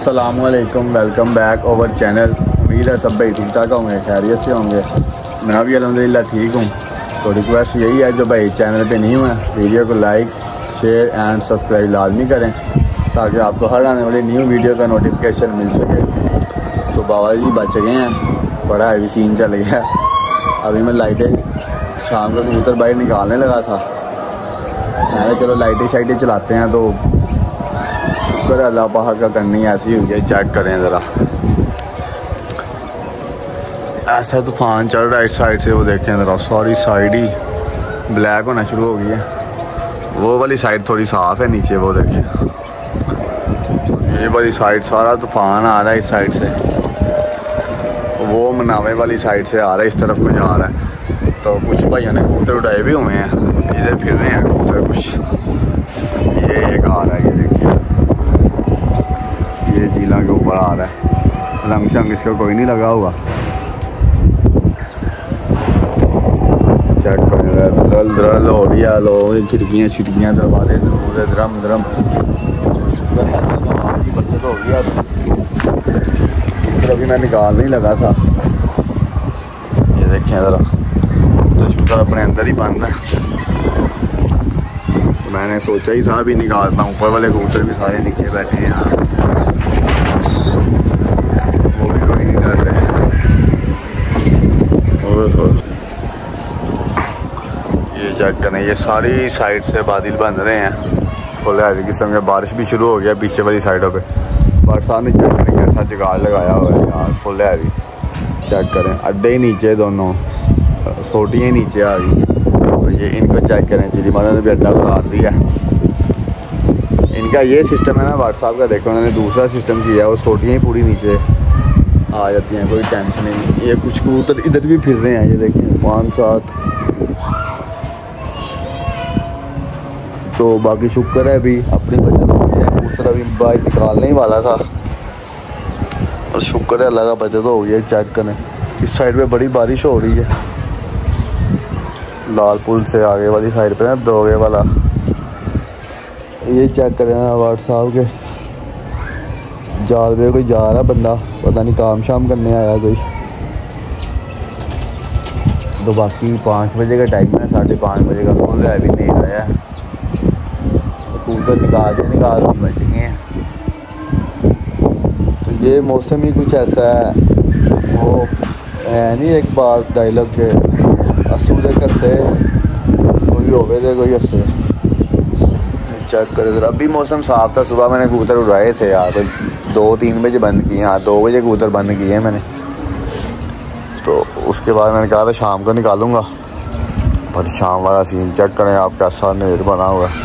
अस्सलामुअलैकुम, welcome back over channel. उम्मीद है सब भाई ठीक ठाक होंगे, खैरियत से होंगे। मैं भी अल्हम्दुलिल्लाह ठीक हूँ। तो रिक्वेस्ट यही है, जो भाई चैनल पे नहीं हुआ वीडियो को लाइक शेयर एंड सब्सक्राइब लाजमी करें, ताकि आपको हर आने वाली न्यू वीडियो का नोटिफिकेशन मिल सके। तो बाबा जी बच गए हैं, बड़ा हैवी सीन चल गया। अभी मैं लाइटें शाम को कबूतर बाहर निकालने लगा था, मैंने चलो लाइटें शाइटें चलाते हैं। तो शुक्र अल्लाह पाक का करनी ऐसी हुई है। चेक करें ज़रा, ऐसा तूफान चल रहा है इस साइड से। वो देखें ज़रा, सारी साइड ही ब्लैक होना शुरू हो गई है। वो वाली साइड थोड़ी साफ़ है नीचे, वो देखें। ये वाली साइड सारा तूफान आ रहा है इस साइड से। वो मनावे वाली साइड से आ रहा है, इस तरफ कुछ आ रहा है। तो कुछ भाइयों ने कबूतर उड़ाए भी हुए हैं, इधर फिर रहे हैं कबूतर कुछ। ये एक आ रहा है, ये देखिए, ये झीला के ऊपर आ रहा है। रंग शंग इसका कोई नहीं लगा हुआ। चेक करें, दरल दरल हो गया। लोग खिड़कियाँ छिड़कियाँ दरवाजे पूरे द्रम द्रम की बचत हो गया। इधर अभी मैं निकाल नहीं लगा था, ये देखें ज़रा। तो शुक्र अपने अंदर ही बंद है। तो मैंने सोचा ही था अभी निकालता हूँ। ऊपर वाले कबूतर भी सारे नीचे बैठे हैं यार, वो भी कोई नहीं कर रहे हैं। ये चेक करें, ये सारी साइड से बादल बन रहे हैं फुल हैवी किस्म के। बारिश भी शुरू हो गया पीछे वाली साइडों पे। बट सामने चेक करें कैसा जुगाड़ लगाया हुआ है यार, फुल हैवी। चेक करें, अड्डे ही नीचे, दोनों सोटियाँ ही नीचे आ गई। तो ये इनको चेक करें, चिली माना ने भी अड्डा उतार दिया। इनका ये सिस्टम है ना व्हाट्सएप का, देखो उन्होंने दूसरा सिस्टम किया है। वो सोटियाँ ही पूरी नीचे आ जाती हैं, कोई टेंशन नहीं। ये कुछ कबूतर इधर भी फिर रहे हैं, ये देखें 5-7। तो बाकी शुक्र है अभी अपनी बचत हो गई है। कबूतर अभी बाहर निकालने ही वाला था, और शुक्र है अल्लाह का बचत हो गई है। चेक करें, इस साइड पे बड़ी बारिश हो रही है, लाल पुल से आगे वाली साइड पे ना, दोगे वाला। ये चेक करें ना, व्हाट्सएप के जाल पे कोई जा रहा बंदा, पता नहीं काम शाम करने आया कोई। तो बाकी 5 बजे का टाइम है, 5:30 बजे का फुल है, अभी नहीं आया। कबूतर निकाल बच गए हैं। तो ये मौसम ही कुछ ऐसा है, वो है नहीं एक बात डायलॉग के, असूदे कसे कोई होवे दे कोई हंसे। चेक करें ज़रा, अभी मौसम साफ़ था। सुबह मैंने कबूतर उड़ाए थे यार, 2-3 बजे बंद किए। हाँ 2 बजे कबूतर बंद किए हैं मैंने। तो उसके बाद मैंने कहा था शाम को निकालूंगा, पर शाम वाला सीन चेक करें आप, कैसा नेर बना हुआ है।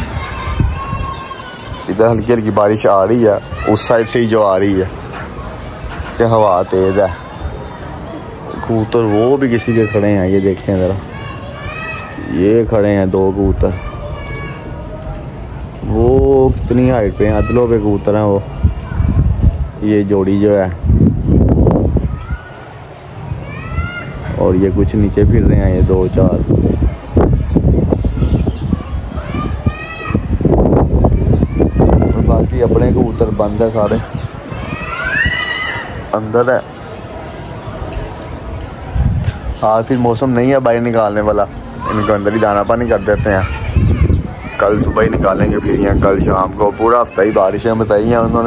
इधर हल्की हल्की बारिश आ रही है, उस साइड से ही जो आ रही है कि हवा तेज़ है। कबूतर वो भी किसी के खड़े हैं, ये देखें ज़रा, ये खड़े हैं 2 कबूतर। वो कितनी हाइट पे हैं, अदलों पे कबूतर हैं वो। ये जोड़ी जो है, और ये कुछ नीचे फिर रहे हैं, ये 2-4। बाकी अपने कबूतर बंद है, सारे अंदर है। हाँ फिर मौसम नहीं है बाहर निकालने वाला, इनको अंदर ही दाना पानी कर देते हैं। कल सुबह ही निकालेंगे फिर, यहाँ कल शाम को। पूरा हफ्ता ही बारिशें बताई हैं उन्होंने,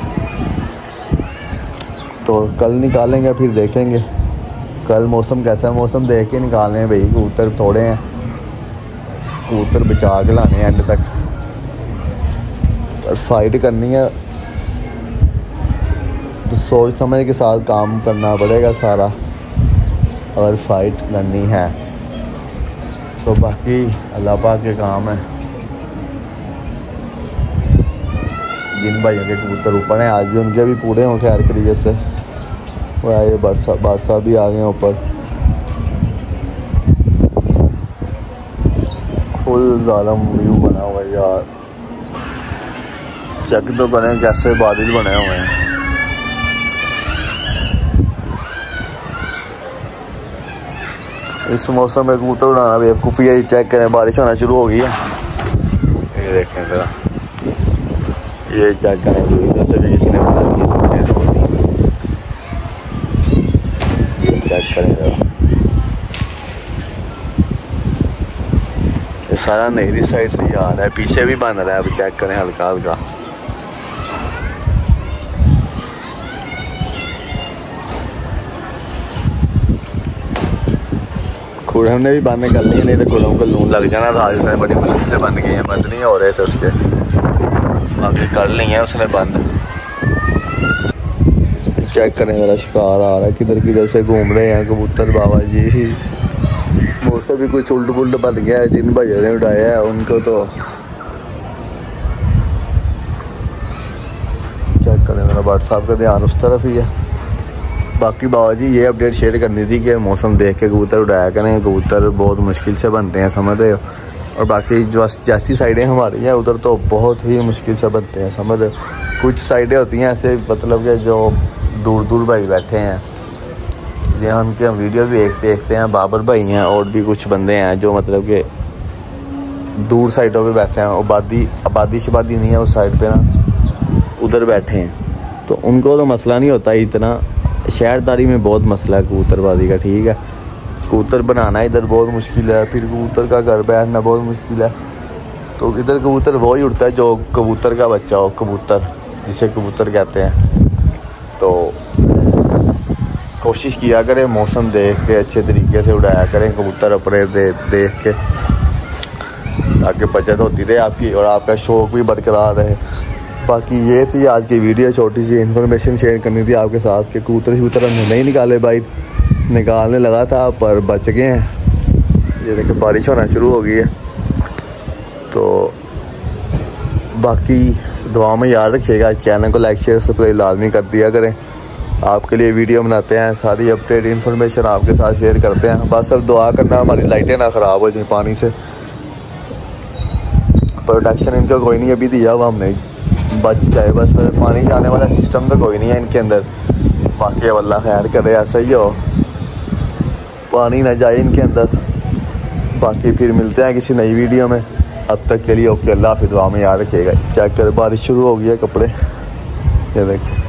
तो कल निकालेंगे फिर देखेंगे कल मौसम कैसा है। मौसम देख के निकालने हैं भाई। कबूतर थोड़े हैं, कबूतर बचा के लाने हैं एंड तक, और फाइट करनी है तो सोच समझ के साथ काम करना पड़ेगा सारा, अगर फाइट करनी है तो। बाकी अल्लाह पाक के काम है। जिन भाइयों के कबूतर ऊपर हैं, आज भी उनके भी पूरे हों खैर खैरियत से। वो आए बादशाह भी आ गए ऊपर। फुल जालम व्यू बना हुआ है यार। चेक तो करें कैसे बादल बने हुए हैं। इस मौसम में कबूतर उड़ाना बेवकूफ़ी है। चेक करें, बारिश होना शुरू हो गई है। ये देखें ज़रा, ये चेक करें, जैसे भी किसी ने बना दिया। चेक करें जरा, ये सारा नहरी साइड से ही आ रहा है, पीछे भी बन रहा है। अब चेक करें हल्का हल्का। खुड़म ने भी बंद कर ली, नहीं तो खुड़म को लून लग जाना था। उसने बड़ी मुश्किल से बंद किए हैं, बंद नहीं हो रहे थे उसके, बाकी कर ली है उसने बंद। चेक करें मेरा शिकार आ रहा है, किधर किधर से घूम रहे हैं कबूतर बाबा जी। मौसम भी कुछ उल्ट पुल्ट बन गया है, जिन भैया ने उड़ाया है उनको तो चेक करें मेरा व्हाट्सएप का ध्यान उस तरफ ही है। बाकी बाबा जी ये अपडेट शेयर करनी थी कि मौसम देख के कबूतर उड़ाया करें, कबूतर बहुत मुश्किल से बनते हैं, समझ रहे हो। और बाकी जो जैसी साइडें हमारी हैं उधर तो बहुत ही मुश्किल से बनते हैं, समझ रहे हो। कुछ साइडें होती हैं ऐसे, मतलब कि जो दूर दूर भाई बैठे हैं, जहाँ उनके हम वीडियो भी देखते हैं, बाबर भाई हैं और भी कुछ बंदे हैं जो मतलब कि दूर साइडों पे बैठे हैं, आबादी शबादी नहीं है उस साइड पे ना, उधर बैठे हैं। तो उनको तो मसला नहीं होता इतना, शहरदारी में बहुत मसला है कबूतरबाजी का, ठीक है। कबूतर बनाना इधर बहुत मुश्किल है, फिर कबूतर का घर बैठना बहुत मुश्किल है। तो इधर कबूतर वो ही उड़ता है जो कबूतर का बच्चा हो, कबूतर जिसे कबूतर कहते हैं। तो कोशिश किया करें मौसम देख के अच्छे तरीके से उड़ाया करें कबूतर अपने देख के, ताकि बचत होती रहे आपकी और आपका शौक़ भी बरकरार रहे। बाकी ये थी आज की वीडियो, छोटी सी इन्फॉर्मेशन शेयर करनी थी आपके साथ कि कबूतर हमने नहीं निकाले भाई, निकालने लगा था पर बच गए हैं। ये देखिए बारिश होना शुरू हो गई है। तो बाकी दुआ में याद रखिएगा, चैनल को लाइक शेयर सब्सक्राइब लाजमी कर दिया करें। आपके लिए वीडियो बनाते हैं, सारी अपडेट इन्फॉर्मेशन आपके साथ शेयर करते हैं। बस अब दुआ करना हमारी लाइटें ना ख़राब हो जाए पानी से। प्रोटेक्शन इनका कोई नहीं अभी दिया हुआ हमने, बच जाए बस, पानी जाने वाला सिस्टम तो कोई नहीं है इनके अंदर। बाकी अब अल्लाह खैर करे, ऐसा ही हो, पानी ना जाए इनके अंदर। बाकी फिर मिलते हैं किसी नई वीडियो में, अब तक के लिए ओके, अल्लाह हाफ़िज़, दुआ में याद रखिएगा। चेक कर बारिश शुरू हो गई है, कपड़े ये देखिए।